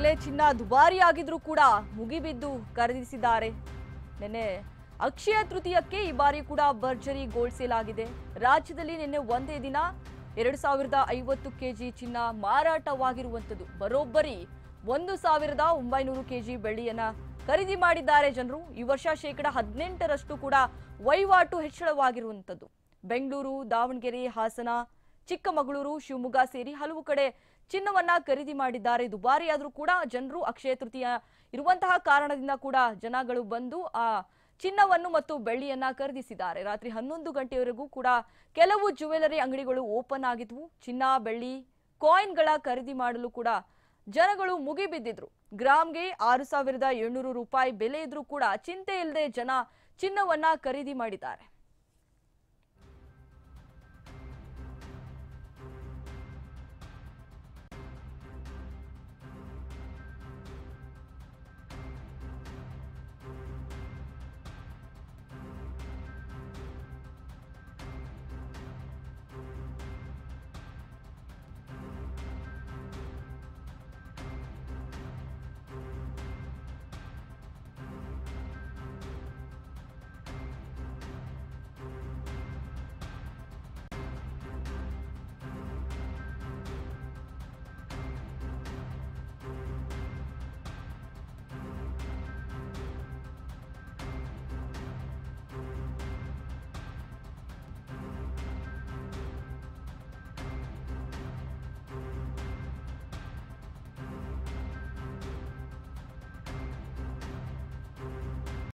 ಈಗಾಗಲೇ ಚಿನ್ನ ದುಬಾರಿ ಆಗಿದ್ರೂ ಕೂಡ ಮುಗಿಬಿದ್ದು ಖರೀದಿಸಿದ್ದಾರೆ. ನಿನ್ನೆ ಅಕ್ಷಯ ತೃತೀಯಕ್ಕೆ ಈ ಬಾರಿ ಕೂಡ ಭರ್ಜರಿ ಗೋಲ್ಡ್ ಸೇಲ್ ಆಗಿದೆ. ರಾಜ್ಯದಲ್ಲಿ ನಿನ್ನೆ ಒಂದೇ ದಿನ 2050 ಕೆಜಿ ಚಿನ್ನ ಮಾರಾಟವಾಗಿರುವಂತದ್ದು. ಬರೋಬ್ಬರಿ 1900 ಕೆಜಿ ಬೆಳ್ಳಿಯನ್ನ ಖರೀದಿ ಮಾಡಿದ್ದಾರೆ ಜನರು. ಈ ವರ್ಷ 18% ಕೂಡ ವಹಿವಾಟು ಹೆಚ್ಚಳವಾಗಿರುವಂತದ್ದು. ಬೆಂಗಳೂರು, ದಾವಣಗೆರೆ, ಹಾಸನ, ಚಿಕ್ಕಮಗಳೂರು, ಶಿವಮೊಗ್ಗ ಸೇರಿ ಹಲವು ಕಡೆ ಚಿನ್ನವನ್ನ ಖರೀದಿ ಮಾಡಿದ್ದಾರೆ. ದುಬಾರಿ ಆದ್ರೂ ಕೂಡ ಜನರು ಅಕ್ಷಯ ತೃತೀಯ ಇರುವಂತಹ ಕಾರಣದಿಂದ ಕೂಡ ಜನಗಳು ಬಂದು ಆ ಚಿನ್ನವನ್ನು ಮತ್ತು ಬೆಳ್ಳಿಯನ್ನ ಖರೀದಿಸಿದ್ದಾರೆ. ರಾತ್ರಿ 11 ಗಂಟೆವರೆಗೂ ಕೂಡ ಕೆಲವು ಜ್ಯುವೆಲರಿ ಅಂಗಡಿಗಳು ಓಪನ್ ಆಗಿದ್ವು. ಚಿನ್ನ, ಬೆಳ್ಳಿ, ಕಾಯಿನ್ಗಳ ಖರೀದಿ ಮಾಡಲು ಕೂಡ ಜನಗಳು ಮುಗಿಬಿದ್ದಿದ್ರು. ಗ್ರಾಮ್ಗೆ 6700 ರೂಪಾಯಿ ಬೆಲೆ ಇದ್ರೂ ಕೂಡ ಚಿಂತೆ ಇಲ್ಲದೆ ಜನ ಚಿನ್ನವನ್ನ ಖರೀದಿ ಮಾಡಿದ್ದಾರೆ.